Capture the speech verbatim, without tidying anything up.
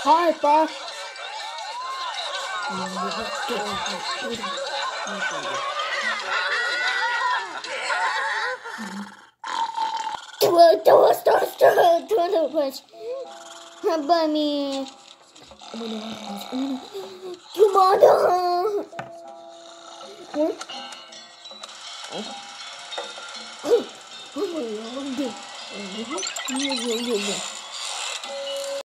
Hyper. Do it, do it, do it, do it, do it, do it. How about me? Come on. Oh my God.